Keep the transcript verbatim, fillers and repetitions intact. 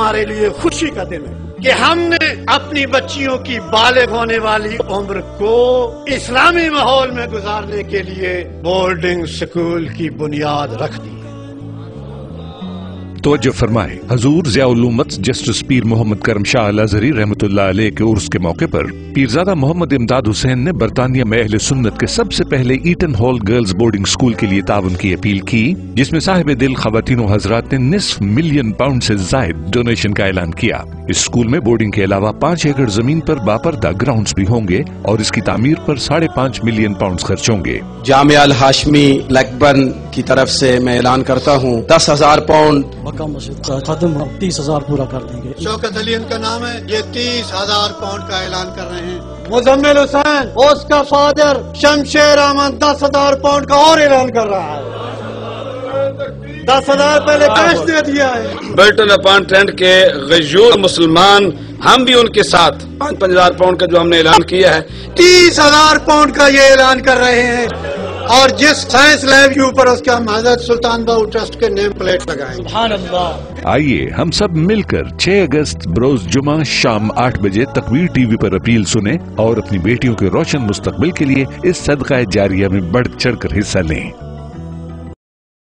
हमारे लिए खुशी का दिन है कि हमने अपनी बच्चियों की बालिग होने वाली उम्र को इस्लामी माहौल में गुजारने के लिए बोर्डिंग स्कूल की बुनियाद रख दी। तवज्जो फरमाए, हजूर ज़ियाउल उम्मत जस्टिस पीर मोहम्मद करम शाह अल अज़हरी रहमतुल्लाह अलैह के उर्स के मौके पर पीरजादा मोहम्मद इमदाद हुसैन ने बरतानिया में अहले सुन्नत के सबसे पहले Eton Hall girls boarding school के लिए ताउन की अपील की, जिसमें साहिब दिल खवातीन व हजरात ने निस्फ मिलियन पाउंड से जायद डोनेशन का ऐलान किया। इस स्कूल में बोर्डिंग के अलावा पाँच एकड़ जमीन पर बापर्दा ग्राउंड्स भी होंगे और इसकी तामीर पर साढ़े पाँच मिलियन पाउंड खर्च होंगे। जामिया अल हाशमी लकबन की तरफ से मैं ऐलान करता हूँ दस हजार पाउंड मक्का मस्जिद का खत्म तीस हजार पूरा कर देंगे। शौकत अली इनका नाम है, ये तीस हजार पाउंड का ऐलान कर रहे हैं। मुजम्मिल हुसैन उसका फादर शमशेर अहमद दस हजार पाउंड का और ऐलान कर रहा है। दस हजार पहले कैश दे दिया है। बर्टन अपॉन ट्रेंड के गजूर मुसलमान हम भी उनके साथ पाँच पाँच हजार पाउंड का जो हमने ऐलान किया है, तीस हजार पाउंड का ये ऐलान कर रहे हैं। और जिस साइंस लैब के ऊपर उसका हम हजरत सुल्तान बाहू ट्रस्ट के नेम प्लेट लगाएंगे। सुभान अल्लाह। आइए हम सब मिलकर छह अगस्त बरोज जुमा शाम आठ बजे तकवीर टीवी पर अपील सुने और अपनी बेटियों के रोशन मुस्तकबिल के लिए इस सदका जारिया में बढ़ चढ़ कर हिस्सा लें।